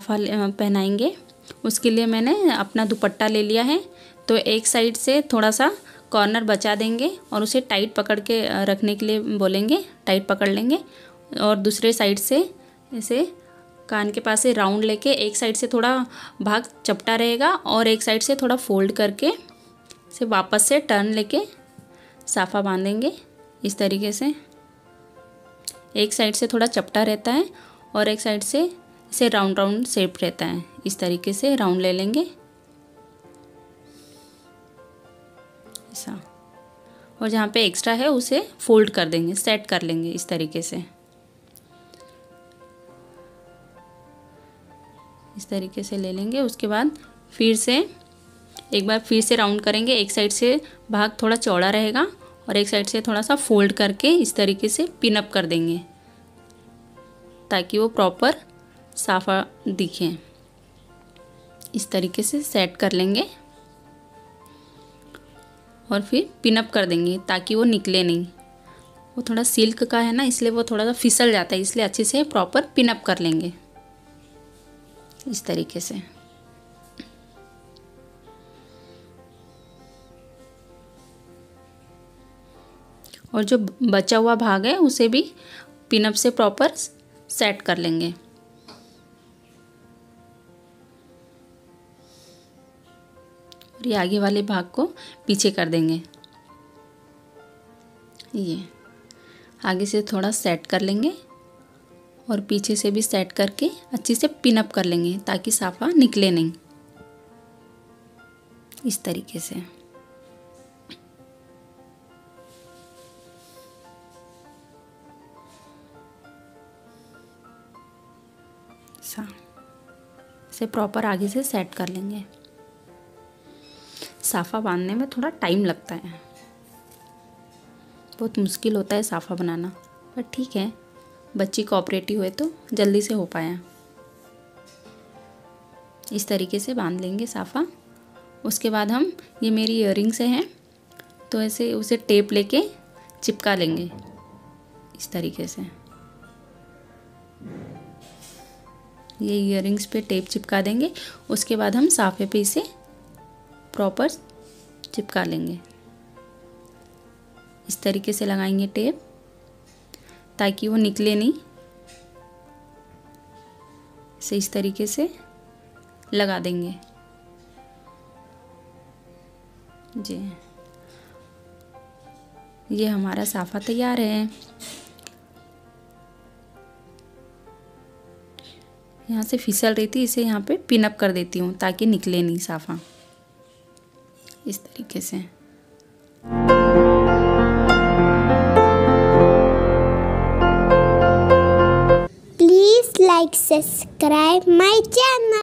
साफ़ा पहनाएंगे। उसके लिए मैंने अपना दुपट्टा ले लिया है। तो एक साइड से थोड़ा सा कॉर्नर बचा देंगे और उसे टाइट पकड़ के रखने के लिए बोलेंगे, टाइट पकड़ लेंगे। और दूसरे साइड से ऐसे कान के पास से राउंड लेके एक साइड से थोड़ा भाग चपटा रहेगा और एक साइड से थोड़ा फोल्ड करके इसे वापस से टर्न लेके साफ़ा बांधेंगे। इस तरीके से एक साइड से थोड़ा चपटा रहता है और एक साइड से इसे राउंड राउंड शेप रहता है। इस तरीके से राउंड ले लेंगे ऐसा, और जहाँ पे एक्स्ट्रा है उसे फोल्ड कर देंगे, सेट कर लेंगे इस तरीके से। इस तरीके से ले लेंगे। उसके बाद फिर से एक बार फिर से राउंड करेंगे। एक साइड से भाग थोड़ा चौड़ा रहेगा और एक साइड से थोड़ा सा फोल्ड करके इस तरीके से पिन अप कर देंगे ताकि वो प्रॉपर साफ़ा दिखे। इस तरीके से सेट कर लेंगे और फिर पिन अप कर देंगे ताकि वो निकले नहीं। वो थोड़ा सिल्क का है ना, इसलिए वो थोड़ा सा फिसल जाता है, इसलिए अच्छे से प्रॉपर पिन अप कर लेंगे इस तरीके से। और जो बचा हुआ भाग है उसे भी पिन अप से प्रॉपर सेट कर लेंगे। और ये आगे वाले भाग को पीछे कर देंगे। ये आगे से थोड़ा सेट कर लेंगे और पीछे से भी सेट करके अच्छे से पिन अप कर लेंगे ताकि साफ़ा निकले नहीं। इस तरीके से इसे प्रॉपर आगे से सेट कर लेंगे। साफ़ा बांधने में थोड़ा टाइम लगता है, बहुत मुश्किल होता है साफ़ा बनाना, पर ठीक है, बच्ची कोऑपरेटिव हुए तो जल्दी से हो पाया। इस तरीके से बांध लेंगे साफ़ा। उसके बाद हम, ये मेरी ईयरिंग से हैं तो ऐसे उसे टेप लेके चिपका लेंगे इस तरीके से। ये ईयरिंग्स पे टेप चिपका देंगे। उसके बाद हम साफ़े पे इसे प्रॉपर चिपका लेंगे। इस तरीके से लगाएंगे टेप ताकि वो निकले नहीं। इसे इस तरीके से लगा देंगे जी। ये हमारा साफ़ा तैयार है। यहाँ से फिसल रही थी, इसे यहाँ पे पिन अप कर देती हूँ ताकि निकले नहीं साफ़ा। इस तरीके से please like subscribe my channel.